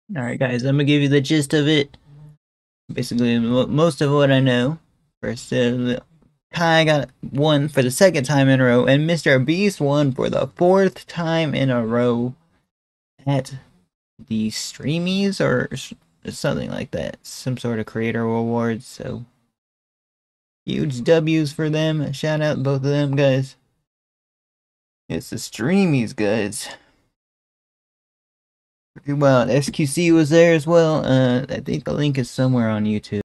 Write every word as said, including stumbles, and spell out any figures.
Alright guys, I'm gonna give you the gist of it. Basically, most of what I know. First, uh, Kai got one for the second time in a row, and Mister Beast won for the fourth time in a row at the streamys or something like that. Some sort of creator awards, so huge W's for them. Shout out both of them guys. It's the streamies, guys. Well, S Q C was there as well. Uh, I think the link is somewhere on YouTube.